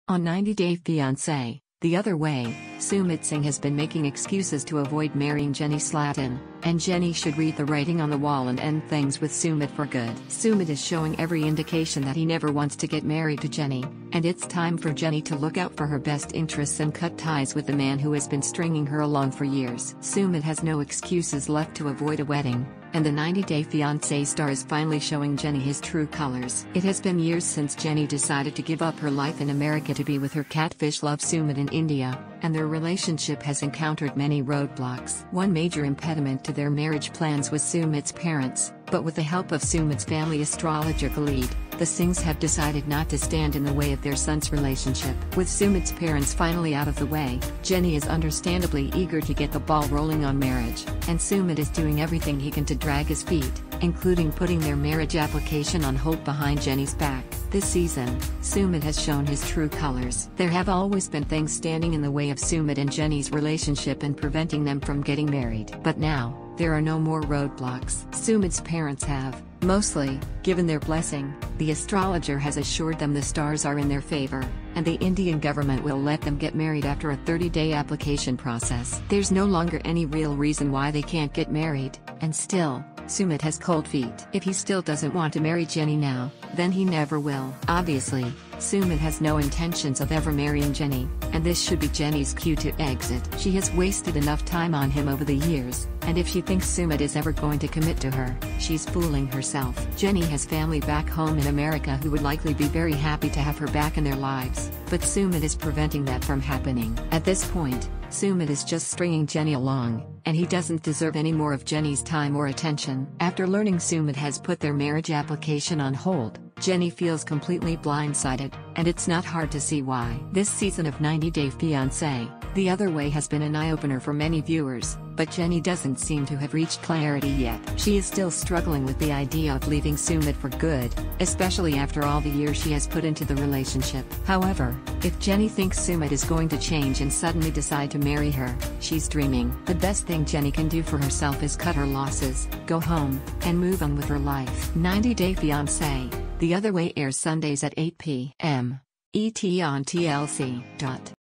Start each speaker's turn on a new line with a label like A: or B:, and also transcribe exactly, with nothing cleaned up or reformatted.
A: On ninety Day Fiancé, The Other Way, Sumit Singh has been making excuses to avoid marrying Jenny Slatin, and Jenny should read the writing on the wall and end things with Sumit for good. Sumit is showing every indication that he never wants to get married to Jenny, and it's time for Jenny to look out for her best interests and cut ties with the man who has been stringing her along for years. Sumit has no excuses left to avoid a wedding, and the ninety Day Fiancé star is finally showing Jenny his true colors. It has been years since Jenny decided to give up her life in America to be with her catfish love Sumit in India, and their relationship has encountered many roadblocks. One major impediment to their marriage plans was Sumit's parents, but with the help of Sumit's family astrologer Khalid, the Singhs have decided not to stand in the way of their son's relationship. With Sumit's parents finally out of the way, Jenny is understandably eager to get the ball rolling on marriage, and Sumit is doing everything he can to drag his feet, including putting their marriage application on hold behind Jenny's back. This season, Sumit has shown his true colors. There have always been things standing in the way of Sumit and Jenny's relationship and preventing them from getting married. But now, there are no more roadblocks. Sumit's parents have, mostly, given their blessing. The astrologer has assured them the stars are in their favor, and the Indian government will let them get married after a thirty day application process. There's no longer any real reason why they can't get married, and still, Sumit has cold feet. If he still doesn't want to marry Jenny now, then he never will. Obviously, Sumit has no intentions of ever marrying Jenny, and this should be Jenny's cue to exit. She has wasted enough time on him over the years, and if she thinks Sumit is ever going to commit to her, she's fooling herself. Jenny has family back home in America who would likely be very happy to have her back in their lives, but Sumit is preventing that from happening. At this point, Sumit is just stringing Jenny along, and he doesn't deserve any more of Jenny's time or attention. After learning Sumit has put their marriage application on hold, Jenny feels completely blindsided, and it's not hard to see why. This season of ninety Day Fiancé, The Other Way has been an eye-opener for many viewers, but Jenny doesn't seem to have reached clarity yet. She is still struggling with the idea of leaving Sumit for good, especially after all the years she has put into the relationship. However, if Jenny thinks Sumit is going to change and suddenly decide to marry her, she's dreaming. The best thing Jenny can do for herself is cut her losses, go home, and move on with her life. ninety Day Fiancé, The Other Way airs Sundays at eight p m E T on T L C.